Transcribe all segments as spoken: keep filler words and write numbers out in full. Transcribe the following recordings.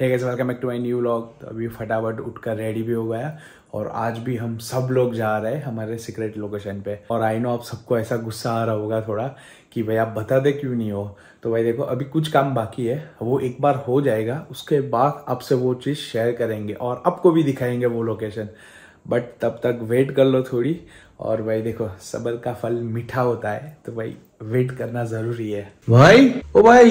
Hey guys, welcome back to my new vlog. तो अभी फटाफट उठकर रेडी भी हो गया और आज भी हम सब लोग जा रहे हैं हमारे सीक्रेट लोकेशन पे। और आई नो आप सबको ऐसा गुस्सा आ रहा होगा थोड़ा कि भाई आप बता दे क्यों नहीं हो। तो भाई देखो, अभी कुछ काम बाकी है, वो एक बार हो जाएगा, उसके बाद आपसे वो चीज़ शेयर करेंगे और आपको भी दिखाएंगे वो लोकेशन। बट तब तक वेट कर लो थोड़ी। और भाई देखो, सब्र का फल मीठा होता है, तो भाई वेट करना जरूरी है। भाई ओ भाई,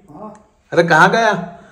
अरे कहाँ गया?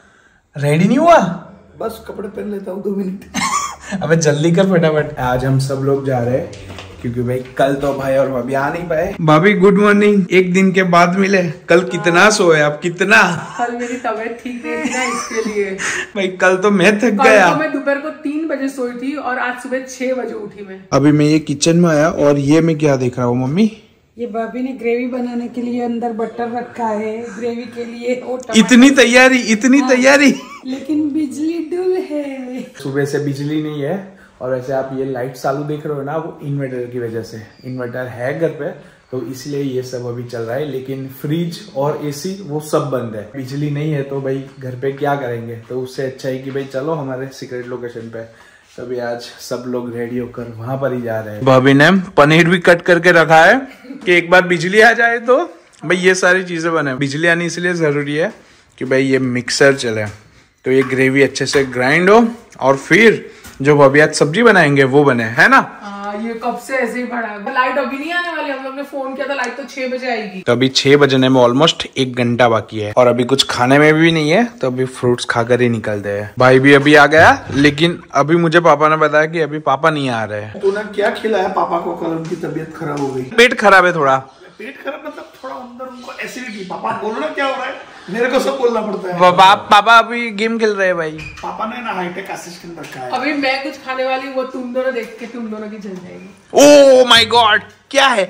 रेडी नहीं हुआ? बस कपड़े पहन लेता हूँ, दो मिनट। अबे जल्दी कर फटाफट। आज हम सब लोग जा रहे हैं क्योंकि भाई कल तो भाई और भाभी आ नहीं पाए। भाभी गुड मॉर्निंग, एक दिन के बाद मिले। कल कितना सोए आप? कितना? कल मेरी तबीयत ठीक नहीं थी ना, इसके लिए। भाई कल तो मैं थक कल गया। तो मैं दोपहर को तीन बजे सोई थी और आज सुबह छह बजे उठी मैं। अभी मैं ये किचन में आया और ये मैं क्या देख रहा हूँ मम्मी? ये भाभी ने ग्रेवी बनाने के लिए अंदर बटर रखा है, ग्रेवी के लिए। इतनी तैयारी, इतनी हाँ, तैयारी लेकिन बिजली डुल है। सुबह से बिजली नहीं है। और वैसे आप ये लाइट चालू देख रहे हो ना, वो इन्वर्टर की वजह से। इन्वर्टर है घर पे, तो इसलिए ये सब अभी चल रहा है। लेकिन फ्रिज और एसी वो सब बंद है। बिजली नहीं है तो भाई घर पे क्या करेंगे? तो उससे अच्छा है कि भाई चलो हमारे सीक्रेट लोकेशन पे। तभी आज सब लोग रेडी होकर वहां पर ही जा रहे हैं। भाभी ने पनीर भी कट करके रखा है कि एक बार बिजली आ जाए तो भाई ये सारी चीजें बने। बिजली आनी इसलिए जरूरी है कि भाई ये मिक्सर चले, तो ये ग्रेवी अच्छे से ग्राइंड हो और फिर जो भाभी आज सब्जी बनाएंगे वो बने, है ना? आ, ये कब से ऐसे ही पड़ा है। लाइट अभी नहीं आने वाली। हम लोग ने फोन किया था, लाइट तो छह बजे आएगी। तो अभी छह बजने में ऑलमोस्ट एक घंटा बाकी है और अभी कुछ खाने में भी नहीं है, तो अभी फ्रूट्स खाकर ही निकलते हैं। भाई भी अभी आ गया, लेकिन अभी मुझे पापा ने बताया कि अभी पापा नहीं आ रहे हैं। तूने क्या खिलाया पापा को? कल उनकी तबीयत खराब हो गई। पेट खराब है थोड़ा। पेट खराब मतलब थोड़ा अंदर उनको एसिडिटी। पापा बोलना क्या हो रहा है, मेरे को सब बोलना पड़ता है। पापा पापा अभी गेम खेल रहे हैं भाई। पापा ने ना हाईटेक असिस्टेंट रखा है। अभी मैं कुछ खाने वाली हूँ, वो तुम दोनों देख के तुम दोनों की जल जाएगी। ओह माय गॉड, क्या है?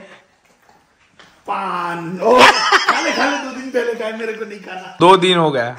पान। ओ, खाने खाने दो दिन पहले खाए, मेरे को नहीं खाना। दो दिन हो गया।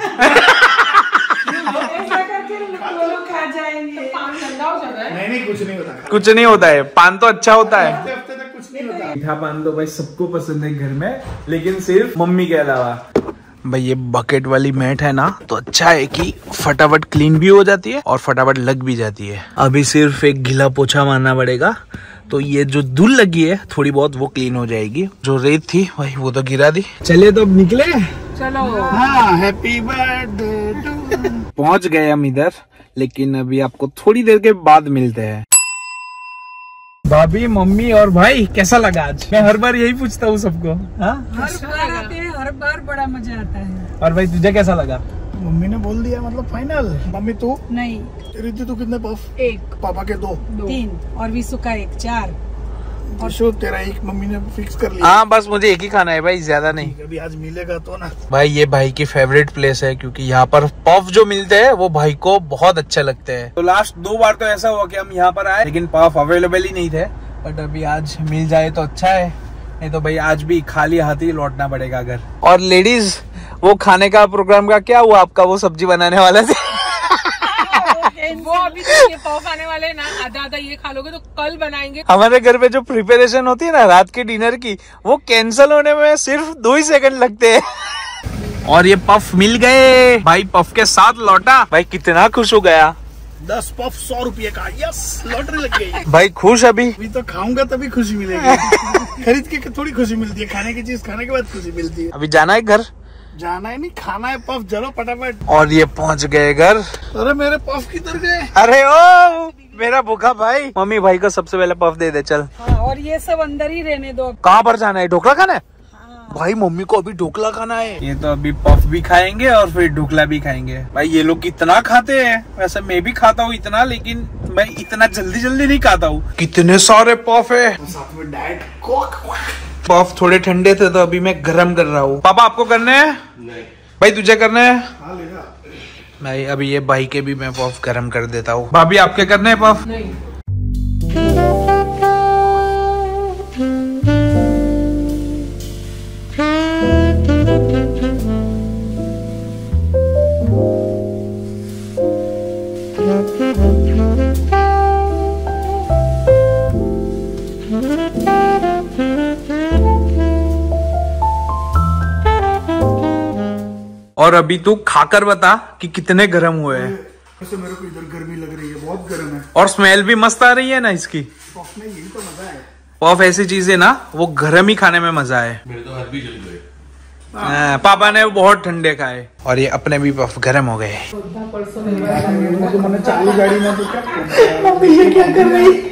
खा जाएंगे। पान ठंडा हो जाता है। नहीं नहीं, कुछ नहीं होता। कुछ नहीं होता है, पान तो अच्छा होता है। हफ्ते हफ्ते तक कुछ नहीं होता। मीठा पान तो भाई सबको पसंद है घर में, लेकिन सिर्फ मम्मी के अलावा। भाई ये बकेट वाली मैट है ना, तो अच्छा है कि फटाफट क्लीन भी हो जाती है और फटाफट लग भी जाती है। अभी सिर्फ एक गीला पोछा मारना पड़ेगा, तो ये जो धूल लगी है थोड़ी बहुत वो क्लीन हो जाएगी। जो रेत थी भाई वो तो गिरा दी। चलिए तो अब निकले। चलो। हाँ, हैप्पी बर्थडे टू। पहुंच गए हम इधर, लेकिन अभी आपको थोड़ी देर के बाद मिलते हैं। भाभी, मम्मी और भाई, कैसा लगा आज? मैं हर बार यही पूछता हूँ सबको। हाँ, हर बार आते हैं, हर बार बड़ा मजा आता है। और भाई तुझे कैसा लगा? मम्मी ने बोल दिया मतलब फाइनल। मम्मी तू? नहीं, रिद्धि तू कितने पफ? एक, पापा के दो, तीन और विशु का एक, चार। विशु तेरा एक मम्मी ने फिक्स कर लिया। हाँ बस मुझे एक ही खाना है भाई, ज्यादा नहीं। अभी आज मिलेगा तो ना। भाई ये भाई की फेवरेट प्लेस है, क्योंकि यहाँ पर पफ जो मिलते हैं वो भाई को बहुत अच्छे लगते हैं। तो लास्ट दो बार तो ऐसा हुआ कि हम यहाँ पर आए, लेकिन पफ अवेलेबल ही नहीं थे। बट अभी आज मिल जाए तो अच्छा है, नहीं तो भाई आज भी खाली हाथ ही लौटना पड़ेगा घर। और लेडीज, वो खाने का प्रोग्राम का क्या हुआ आपका? वो सब्जी बनाने वाला थे। वो अभी तो ये पाव खाने वाले ना, आधा आधा ये खा लोगे तो कल बनाएंगे। हमारे घर पे जो प्रिपरेशन होती है ना रात के डिनर की, वो कैंसिल होने में सिर्फ दो ही सेकंड लगते हैं। और ये पफ मिल गए भाई, पफ के साथ लौटा। भाई कितना खुश हो गया। दस पफ सौ रुपये का, यस, लॉटरी लग गई। भाई खुश अभी? अभी तो खाऊंगा तभी खुशी मिलेगी। खरीद के थोड़ी खुशी मिलती है, खाने की चीज खाने के बाद खुशी मिलती है। अभी जाना है घर? जाना है नहीं, खाना है पफ। चलो फटाफट। और ये पहुंच गए घर। अरे मेरे पफ किधर गए? अरे ओ मेरा भूखा भाई। मम्मी भाई को सबसे पहले पफ दे दे, चल। हाँ, और ये सब अंदर ही रहने दो। कहाँ पर जाना है? ढोकला खाना है? हाँ। भाई मम्मी को अभी ढोकला खाना है। ये तो अभी पफ भी खाएंगे और फिर ढोकला भी खाएंगे। भाई ये लोग कितना खाते हैं? वैसे मैं भी खाता हूँ इतना, लेकिन मैं इतना जल्दी जल्दी नहीं खाता हूँ। कितने सारे पफ है। साथ में डाइट कोक। पफ थोड़े ठंडे थे तो अभी मैं गरम कर रहा हूँ। पापा आपको करने हैं? नहीं। भाई तुझे करने हैं? हाँ लेगा। भाई अभी ये भाई के भी मैं पफ गरम कर देता हूँ। भाभी आपके करने हैं पफ? नहीं। और अभी तू खाकर बता कि कितने गर्म हुए हैं। वैसे मेरे को इधर गर्मी लग रही है, बहुत गर्म है। और स्मेल भी मस्त आ रही है ना इसकी। पफ में यही तो मजा है। पफ ऐसी चीज है ना, वो गर्म ही खाने में मजा है। मेरे तो हाथ भी जल गए। हाँ, पापा ने बहुत ठंडे खाए और ये अपने भी पफ गर्म हो गए। चालू गाड़ी में तो क्या मम्मी ये क्या कर रही?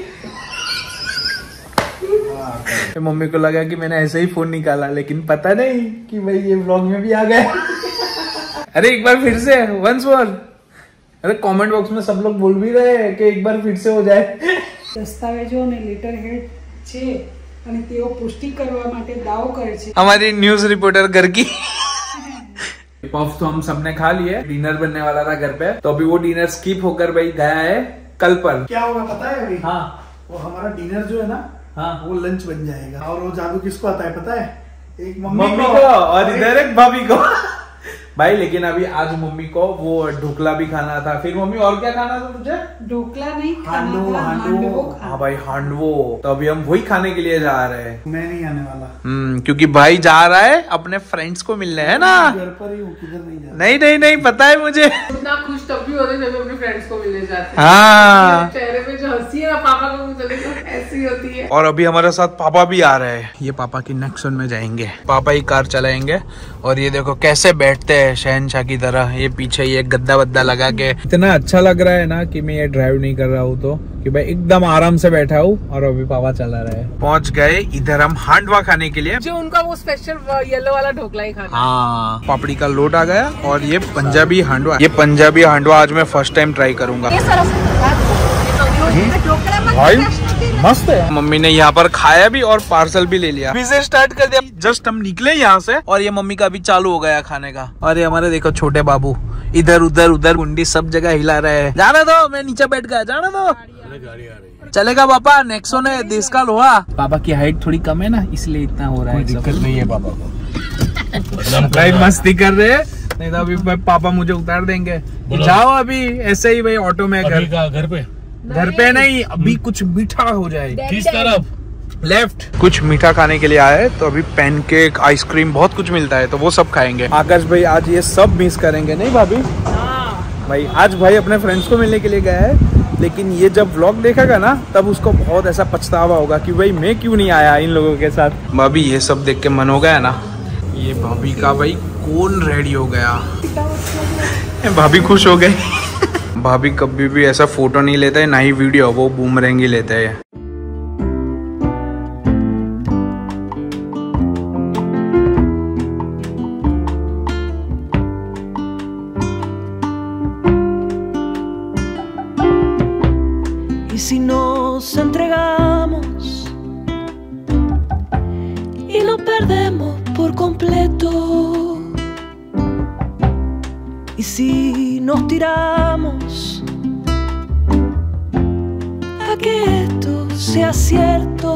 मम्मी को लगा कि मैंने ऐसे ही फोन निकाला, लेकिन पता नहीं कि भाई ये व्लॉग में भी आ गया। अरे एक बार फिर से वंस मोर। अरे कमेंट बॉक्स में सब लोग बोल भी रहे हैं कि एक बार फिर से हो जाए। દસ્તાવેજોને લેટર હેડ છે અને તેઓ પુષ્ટિ કરવા માટે દાવો કરે છે। हमारी न्यूज रिपोर्टर घर की। पफ तो हम सबने खा लिए, डिनर बनने वाला था घर पे, तो अभी वो डिनर स्किप होकर भाई गया है कल पर। क्या होगा पता है अभी? हाँ वो हमारा डिनर जो है ना, हाँ वो लंच बन जाएगा। और वो जादू किसको आता है पता है? एक मम्मी मम्मी को और इधर एक भाभी को। भाई लेकिन अभी आज मम्मी को वो ढोकला भी खाना था। फिर मम्मी और क्या खाना था तुझे? ढोकला नहीं खाना हांडवो, था, हांडवो। हांडवो खाना। हाँ भाई हांडवो, तो अभी हम वही खाने के लिए जा रहे हैं। मैं नहीं आने वाला, हम्म क्योंकि भाई जा रहा है अपने फ्रेंड्स को मिलने, है ना? घर पर ही हूँ, किधर नहीं जा। नहीं नहीं नहीं पता है मुझे। उतना खुश तब भी होते जब अपने फ्रेंड्स को मिलने जाते हैं। हाँ चेहरे पे जो हंसी है ना पापा को मुझे ऐसी होती है। और अभी हमारे साथ पापा भी आ रहे हैं। ये पापा की नेक्सन में जाएंगे, पापा ही कार चलाएंगे। और ये देखो कैसे बैठते हैं शहनशाह की तरह। ये पीछे ये गद्दा वद्दा लगा के इतना अच्छा लग रहा है ना कि मैं ये ड्राइव नहीं कर रहा हूँ, तो कि भाई एकदम आराम से बैठा हूँ और अभी पापा चला रहे हैं। पहुंच गए इधर हम हांडवा खाने के लिए, जो उनका वो स्पेशल येलो वाला ढोकला ही खाना। हाँ पापड़ी का लोट आ गया और ये पंजाबी हांडवा। ये पंजाबी हांडवा आज मैं फर्स्ट टाइम ट्राई करूंगा। भाई मस्त है। मम्मी ने यहाँ पर खाया भी और पार्सल भी ले लिया। अभी से स्टार्ट कर दिया, जस्ट हम निकले यहाँ से और ये मम्मी का अभी चालू हो गया खाने का। और ये हमारे देखो छोटे बाबू इधर उधर उधर कुंडी सब जगह हिला रहे हैं। जाने दो, मैं नीचे बैठ गया, जाने दो। गाड़ी आ रही है। चलेगा पापा, नेक्सो ने देश का लोहा। पापा की हाइट थोड़ी कम है ना, इसलिए इतना हो रहा है। दिक्कत नहीं है पापा को। भाई मस्ती कर रहे हैं, नहीं तो अभी पापा मुझे उतार देंगे। जाओ अभी ऐसे ही भाई ऑटो में। घर घर पे घर पे नहीं, अभी कुछ मीठा हो जाए। किस तरफ? लेफ्ट। कुछ मीठा खाने के लिए आए तो अभी पैनकेक, आइसक्रीम बहुत कुछ मिलता है, तो वो सब खाएंगे। आकाश भाई आज ये सब मिस करेंगे, नहीं भाभी? भाई आज भाई अपने फ्रेंड्स को मिलने के लिए गया है, लेकिन ये जब व्लॉग देखेगा ना तब उसको बहुत ऐसा पछतावा होगा कि भाई मैं क्यों नहीं आया इन लोगों के साथ। भाभी ये सब देख के मन हो गया ना। ये भाभी का भाई कौन रेडी हो गया, भाभी खुश हो गई। भाभी कभी भी ऐसा फोटो नहीं लेते है, ना ही वीडियो, वो बूमरैंग ही लेते हैं। Y si nos entregamos y lo perdemos por completo, y si nos tiramos a que esto sea cierto,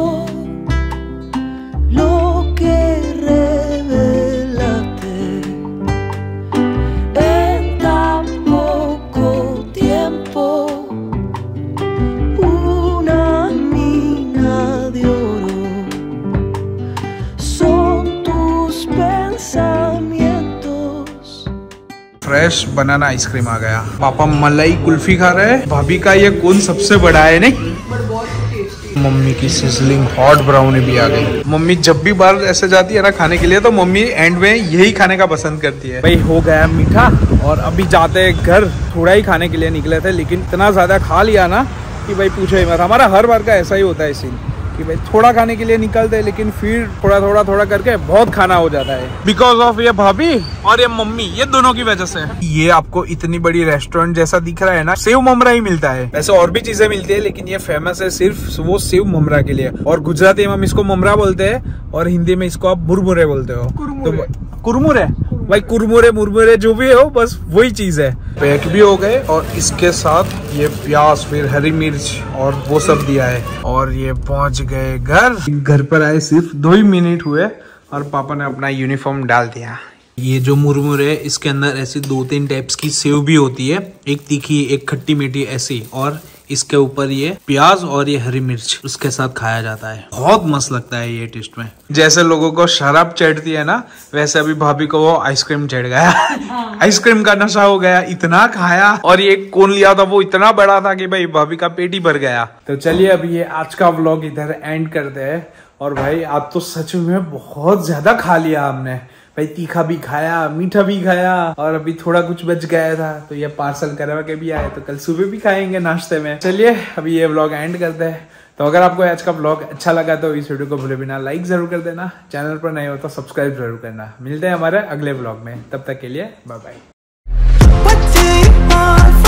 lo que revelaste en tan poco tiempo. Fresh banana ice cream आ गया। पापा मलाई कुल्फी खा रहे हैं। भाभी का ये कौन सबसे बड़ा है, नहीं? मम्मी की सिजलिंग हॉट ब्राउनी भी आ गई। मम्मी जब भी बाहर ऐसे जाती है ना खाने के लिए, तो मम्मी एंड में यही खाने का पसंद करती है। भाई हो गया मीठा और अभी जाते हैं घर। थोड़ा ही खाने के लिए निकले थे, लेकिन इतना ज्यादा खा लिया ना कि भाई पूछो ही मत। हमारा हर बार का ऐसा ही होता है सीन कि भाई थोड़ा खाने के लिए निकलते हैं, लेकिन फिर थोड़ा थोड़ा थोड़ा करके बहुत खाना हो जाता है। बिकॉज ऑफ ये भाभी और ये मम्मी, ये दोनों की वजह से। ये आपको इतनी बड़ी रेस्टोरेंट जैसा दिख रहा है ना, सेव ममरा ही मिलता है। वैसे और भी चीजें मिलती है, लेकिन ये फेमस है सिर्फ वो सेव ममरा के लिए। और गुजराती में हम इसको ममरा बोलते हैं और हिंदी में इसको आप मुरमुरे बोलते हो। तो कुरमुरे भाई, कुरमुरे मुरमुरे जो भी हो, बस वही चीज है। पैक भी हो गए और इसके साथ ये प्याज, फिर हरी मिर्च और वो सब दिया है। और ये पहुंच गए घर। घर पर आए सिर्फ दो ही मिनट हुए और पापा ने अपना यूनिफॉर्म डाल दिया। ये जो मुरमुरे है, इसके अंदर ऐसी दो तीन टाइप्स की सेव भी होती है, एक तीखी एक खट्टी मीठी ऐसी, और इसके ऊपर ये प्याज और ये हरी मिर्च उसके साथ खाया जाता है। बहुत मस्त लगता है ये टेस्ट में। जैसे लोगों को शराब चढ़ती है ना, वैसे अभी भाभी को वो आइसक्रीम चढ़ गया। आइसक्रीम का नशा हो गया, इतना खाया। और ये कोन लिया था वो इतना बड़ा था कि भाई भाभी का पेट ही भर गया। तो चलिए अभी ये आज का व्लॉग इधर एंड करते हैं। और भाई आज तो सच में बहुत ज्यादा खा लिया हमने भाई, तीखा भी खाया, मीठा भी खाया, और अभी थोड़ा कुछ बच गया था तो ये पार्सल करवा के भी आए, तो कल सुबह भी खाएंगे नाश्ते में। चलिए अभी ये व्लॉग एंड करते हैं। तो अगर आपको आज का व्लॉग अच्छा लगा तो इस वीडियो को भूले बिना लाइक जरूर कर देना, चैनल पर नए हो तो सब्सक्राइब जरूर करना। मिलते हैं हमारे अगले व्लॉग में, तब तक के लिए बाय बाय।